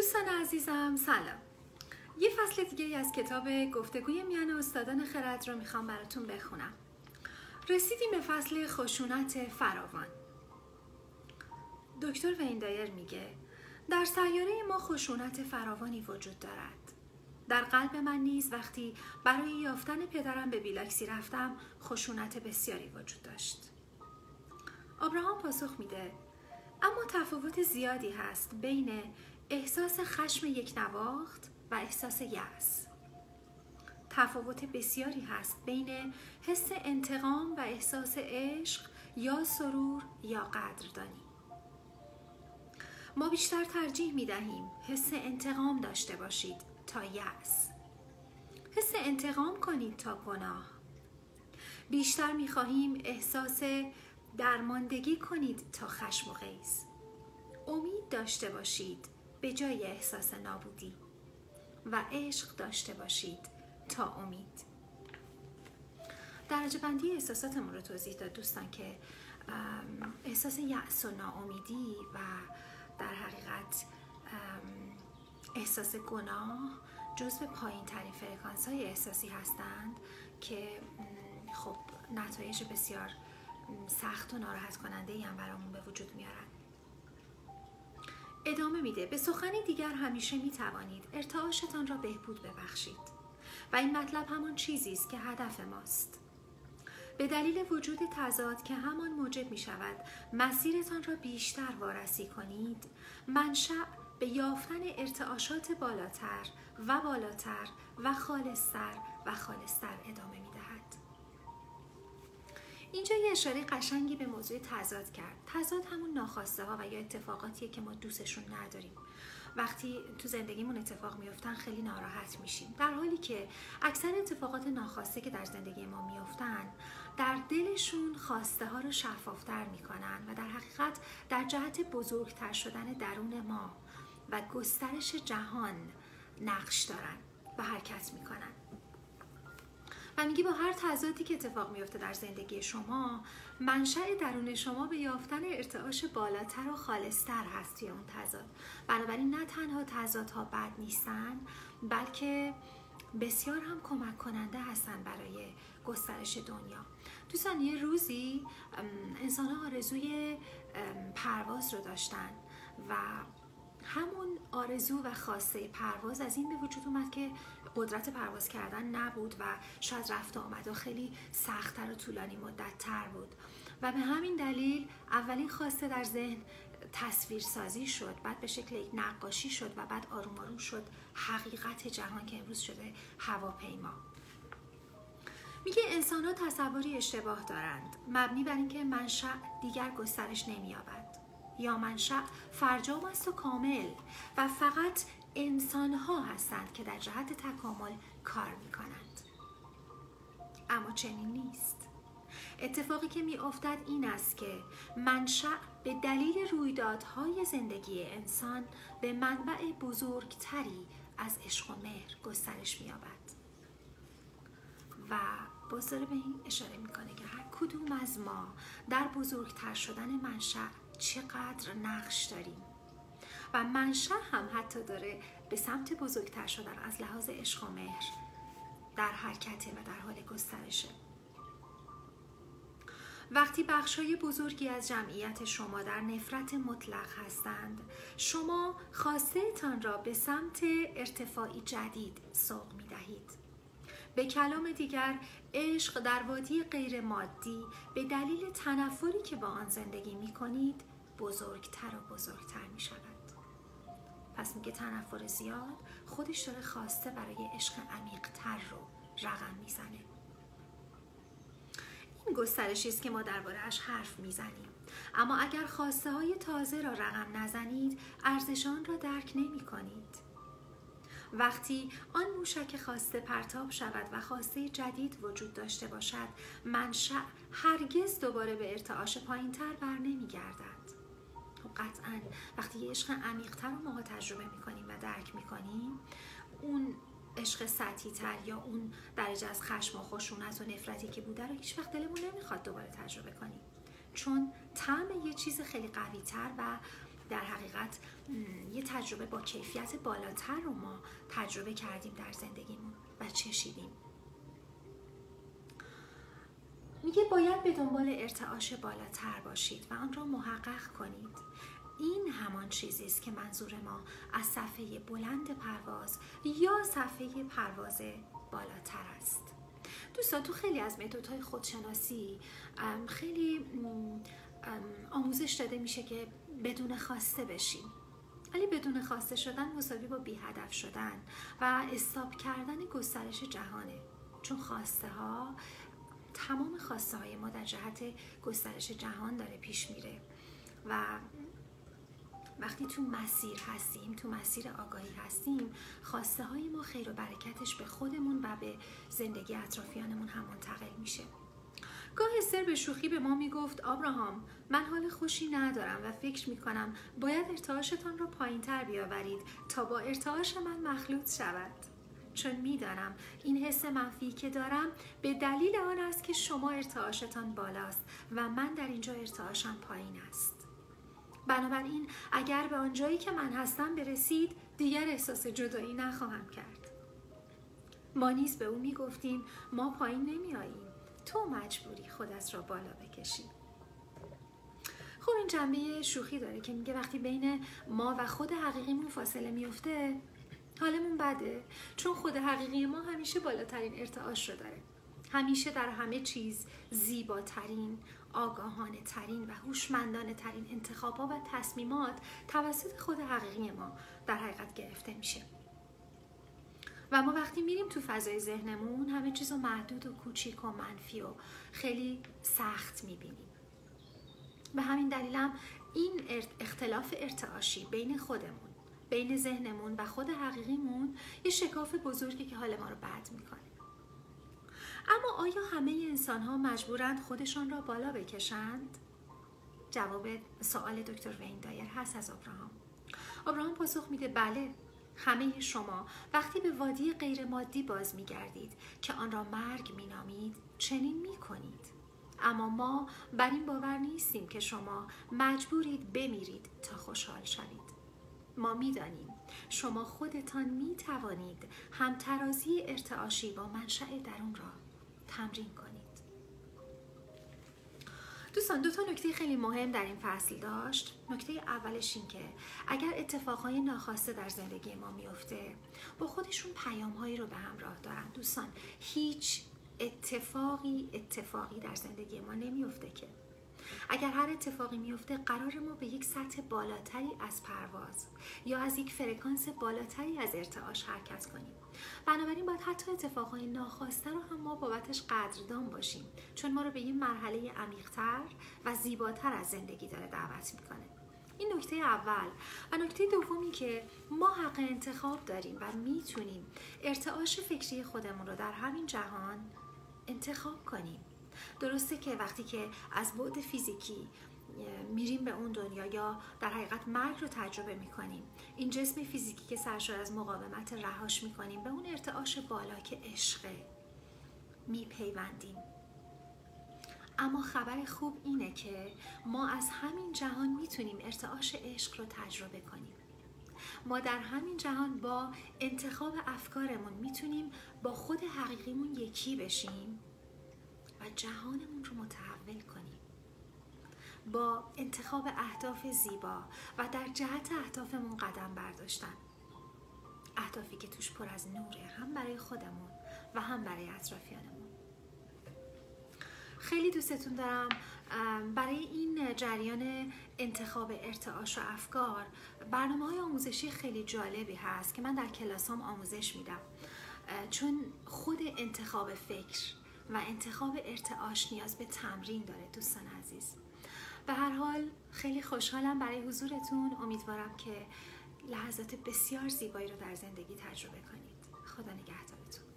دوستان عزیزم سلام. یه فصل دیگه از کتاب گفتگوی میان استادان خرد رو میخوام براتون بخونم. رسیدیم به فصل خشونت فراوان. دکتر ویندایر میگه در سیاره ما خشونت فراوانی وجود دارد. در قلب من نیز وقتی برای یافتن پدرم به بیلاکسی رفتم خشونت بسیاری وجود داشت. آبراهام پاسخ میده اما تفاوت زیادی هست بین احساس خشم یک نواخت و احساس یأس. تفاوت بسیاری هست بین حس انتقام و احساس عشق یا سرور یا قدردانی. ما بیشتر ترجیح می دهیم حس انتقام داشته باشید تا یأس. حس انتقام کنید تا گناه. بیشتر می خواهیم احساس درماندگی کنید تا خشم و غیظ. امید داشته باشید به جای احساس نابودی و عشق داشته باشید تا امید. درجه بندی احساساتمون رو توضیح داد دوستان که احساس یأس و ناامیدی و در حقیقت احساس گناه جزو پایین ترین فرکانس های احساسی هستند که خب نتایج بسیار سخت و ناراحت کننده ای هم برامون به وجود میارن. ادامه میده به سخن دیگر همیشه میتوانید ارتعاشتان را بهبود ببخشید و این مطلب همان چیزی است که هدف ماست. به دلیل وجود تضاد که همان موجب میشود مسیرتان را بیشتر وارسی کنید، منشأ به یافتن ارتعاشات بالاتر و بالاتر و خالصتر و خالصتر ادامه میدهد. اینجا یه اشاره قشنگی به موضوع تضاد کرد. تضاد همون ناخواسته ها و یا اتفاقاتیه که ما دوستشون نداریم. وقتی تو زندگیمون اتفاق میافتن خیلی ناراحت میشیم، در حالی که اکثر اتفاقات ناخواسته که در زندگی ما میافتن در دلشون خواسته ها رو شفافتر میکنن و در حقیقت در جهت بزرگتر شدن درون ما و گسترش جهان نقش دارن و حرکت میکنن. و میگی با هر تضادی که اتفاق میفته در زندگی شما، منشأ درون شما به یافتن ارتعاش بالاتر و خالصتر هست توی اون تضاد. بنابراین نه تنها تضادها بد نیستن، بلکه بسیار هم کمک کننده هستن برای گسترش دنیا. دوستان یه روزی انسان‌ها آرزوی پرواز رو داشتن و همون آرزو و خواسته پرواز از این به وجود اومد که قدرت پرواز کردن نبود و شاید رفت آمد و خیلی سخت‌تر و طولانی مدت تر بود و به همین دلیل اولین خواسته در ذهن تصویر سازی شد، بعد به شکل یک نقاشی شد و بعد آروم آروم شد حقیقت جهان که امروز شده هواپیما. میگه انسان ها تصوری اشتباه دارند مبنی بر اینکه منشأ دیگر گسترش نمی‌یابد یا منشأ فرجام است و کامل و فقط انسان ها هستند که در جهت تکامل کار میکنند. اما چنین نیست. اتفاقی که می افتد این است که منشأ به دلیل رویدادهای زندگی انسان به منبع بزرگتری از عشق و مهر گسترش می یابد و باز داره به این اشاره میکنه که هر کدوم از ما در بزرگتر شدن منشأ چقدر نقش داریم و منشأ هم حتی داره به سمت بزرگتر شدن از لحاظ عشق و مهر در حرکته و در حال گسترشه. وقتی بخشای بزرگی از جمعیت شما در نفرت مطلق هستند، شما خواسته تان را به سمت ارتفاعی جدید سوق می دهید. به کلام دیگر، عشق در وادی غیر مادی به دلیل تنفری که با آن زندگی می کنید بزرگتر و بزرگتر می شود. پس میگه تنفر زیاد خودش داره خواسته برای عشق عمیق‌تر رو رقم میزنه. این گسترشی است که ما درباره‌اش حرف میزنیم. اما اگر خواسته های تازه را رقم نزنید، ارزشان را درک نمی کنید. وقتی آن موشک خواسته پرتاب شود و خواسته جدید وجود داشته باشد، منشأ هرگز دوباره به ارتعاش پایین‌تر بر نمی‌گردد. قطعاً وقتی یه عشق عمیق‌تر رو ما تجربه می‌کنیم و درک می‌کنیم، اون عشق سطحی تر یا اون درجه از خشم و خشونت و نفرتی که بوده رو هیچ وقت دلمون نمیخواد دوباره تجربه کنیم، چون طعم یه چیز خیلی قوی تر و در حقیقت یه تجربه با کیفیت بالاتر رو ما تجربه کردیم در زندگیمون و چشیدیم. میگه باید به دنبال ارتعاش بالاتر باشید و آن را محقق کنید. این همان چیزی است که منظور ما از صفحه بلند پرواز یا صفحه پرواز بالاتر است. دوستان، تو خیلی از متدهای خودشناسی خیلی آموزش داده میشه که بدون خواسته بشیم، ولی بدون خواسته شدن مساوی با بی هدف شدن و استاپ کردن گسترش جهانه، چون خواسته ها، تمام خواسته های ما در جهت گسترش جهان داره پیش میره و وقتی تو مسیر هستیم، تو مسیر آگاهی هستیم، خواسته های ما خیر و برکتش به خودمون و به زندگی اطرافیانمون هم منتقل میشه. گاه استر به شوخی به ما میگفت آبراهام، من حال خوشی ندارم و فکر میکنم باید ارتعاشتان را پایین تر بیاورید تا با ارتعاش من مخلوط شود، چون میدانم این حس منفی که دارم به دلیل آن است که شما ارتعاشتان بالاست و من در اینجا ارتعاشم پایین است. بنابراین اگر به آن جایی که من هستم برسید دیگر احساس جدایی نخواهم کرد. ما نیز به او میگفتیم ما پایین نمیاییم، تو مجبوری خودت را بالا بکشی. خب این جنبه شوخی داره که میگه وقتی بین ما و خود حقیقیمون فاصله میفته حالمون بده، چون خود حقیقی ما همیشه بالاترین ارتعاش رو داره، همیشه در همه چیز زیباترین، آگاهانه ترین و هوشمندانه ترین انتخابات و تصمیمات توسط خود حقیقی ما در حقیقت گرفته میشه و ما وقتی میریم تو فضای ذهنمون همه چیزو محدود و کوچیک و منفی و خیلی سخت میبینیم. به همین دلیلم این اختلاف ارتعاشی بین خودمون، بین ذهنمون و خود حقیقیمون یه شکاف بزرگی که حال ما رو بد میکنه. اما آیا همه انسان ها مجبورند خودشان را بالا بکشند؟ جواب سوال دکتر وین دایر هست از ابراهام پاسخ میده بله، همه شما وقتی به وادی غیر مادی باز میگردید که آن را مرگ مینامید چنین میکنید، اما ما بر این باور نیستیم که شما مجبورید بمیرید تا خوشحال شوید. ما میدانیم شما خودتان میتوانید همترازی ارتعاشی با منشأ درون را تمرین کنید. دوستان، دو تا نکته خیلی مهم در این فصل داشت. نکته اولش این که اگر اتفاقهای ناخواسته در زندگی ما میفته با خودشون پیامهایی رو به همراه دارن. دوستان، هیچ اتفاقی در زندگی ما نمیفته که اگر هر اتفاقی میفته قرار ما به یک سطح بالاتری از پرواز یا از یک فرکانس بالاتری از ارتعاش حرکت کنیم. بنابراین باید حتی اتفاقهای ناخواسته رو هم ما بابتش قدردان باشیم، چون ما رو به یک مرحله عمیق‌تر و زیباتر از زندگی داره دعوت میکنه. این نکته اول. و نکته دومی که ما حق انتخاب داریم و میتونیم ارتعاش فکری خودمون رو در همین جهان انتخاب کنیم. درسته که وقتی که از بعد فیزیکی میریم به اون دنیا یا در حقیقت مرگ رو تجربه میکنیم، این جسم فیزیکی که سرشار از مقاومت رهاش میکنیم، به اون ارتعاش بالا که عشقه میپیوندیم. اما خبر خوب اینه که ما از همین جهان میتونیم ارتعاش عشق رو تجربه کنیم. ما در همین جهان با انتخاب افکارمون میتونیم با خود حقیقیمون یکی بشیم و جهانمون رو متحول کنیم. با انتخاب اهداف زیبا و در جهت اهدافمون قدم برداشتن، اهدافی که توش پر از نوره، هم برای خودمون و هم برای اطرافیانمون. خیلی دوستتون دارم. برای این جریان انتخاب ارتعاش و افکار برنامه‌های آموزشی خیلی جالبی هست که من در کلاسام آموزش میدم، چون خود انتخاب فکر و انتخاب ارتعاش نیاز به تمرین داره. دوستان عزیز، به هر حال خیلی خوشحالم برای حضورتون. امیدوارم که لحظات بسیار زیبایی رو در زندگی تجربه کنید. خدا نگهدارتون.